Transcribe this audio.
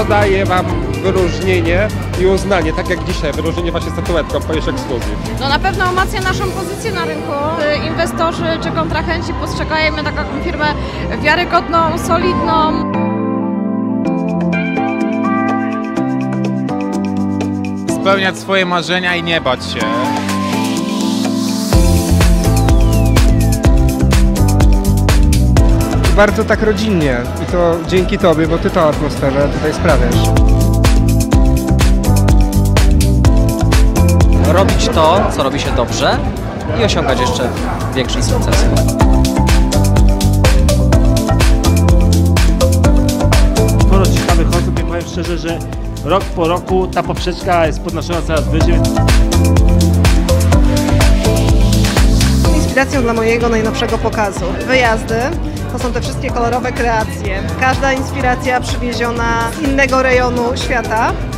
daje Wam wyróżnienie i uznanie, tak jak dzisiaj, wyróżnienie właśnie statuetką Polish Exclusive? No na pewno umacnia naszą pozycję na rynku. Inwestorzy czy kontrahenci postrzegają taką firmę wiarygodną, solidną. Spełniać swoje marzenia i nie bać się. Bardzo tak rodzinnie i to dzięki Tobie, bo Ty tą atmosferę tutaj sprawiasz. Robić to, co robi się dobrze i osiągać jeszcze większe sukcesy. Sporo ciekawych osób i powiem szczerze, że rok po roku ta poprzeczka jest podnoszona coraz wyżej. Inspiracją dla mojego najnowszego pokazu wyjazdy to są te wszystkie kolorowe kreacje. Każda inspiracja przywieziona z innego rejonu świata.